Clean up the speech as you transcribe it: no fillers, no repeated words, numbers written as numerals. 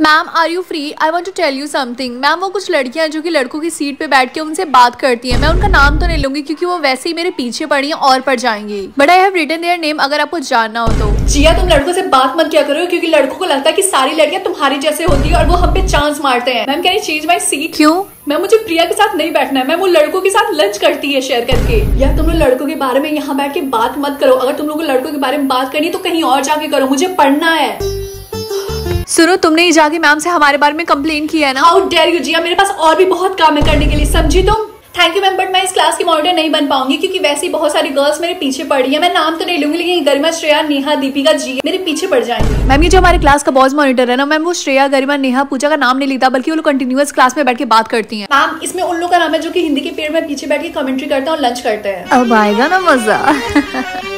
Ma'am are you free? I want to tell you something. Ma'am वो कुछ लड़कियां जो कि लड़कों की सीट पे बैठ के उनसे बात करती हैं, मैं उनका नाम तो नहीं लूंगी क्योंकि वो वैसे ही मेरे पीछे पड़ी हैं और पड़ जाएंगी, but I have written their name अगर आपको जानना हो तो। जिया तुम लड़कों से बात मत किया करो क्योंकि लड़कों को लगता है कि सारी लड़कियां तुम्हारी जैसे होती है और वो हम पे चांस मारते हैं। Ma'am can I change my seat? क्यों? मैम मुझे प्रिया के साथ नहीं बैठना है, मैम वो लड़कों के साथ लंच करती है शेयर करके। यार तुम लोग लड़कों के बारे में यहाँ बैठ के बात मत करो, अगर तुम लोगों को लड़कों के बारे में बात करनी है तो कहीं और जाके करो, मुझे पढ़ना है। सुनो, तुमने ही जाके मैम से हमारे बारे में कंप्लेन किया है ना। हाउ डेयर यू जिया, मेरे पास और भी बहुत काम है करने के लिए, समझी तुम? थैंक यू मैम, बट मैं इस क्लास की मॉनिटर नहीं बन पाऊंगी क्योंकि वैसे ही बहुत सारी गर्ल्स मेरे पीछे पड़ रही है। मैं नाम तो नहीं लूंगी लेकिन गरिमा, श्रेया, नेहा, दीपिका जी मेरे पीछे पड़ जाएंगे। मैम ये जो हमारे क्लास का बॉयज मॉनिटर है ना मैम, वो श्रेया, गरिमा, नेहा, पूजा का नाम नहीं लेता बल्कि वो लोग कंटिन्यूअस क्लास में बैठ के बात करती हैं। मैम इसमें उन लोगों का नाम है जो कि हिंदी के पेड़ में पीछे बैठ के कमेंट्री करते हैं और लंच करते हैं। अब आएगा ना मजा।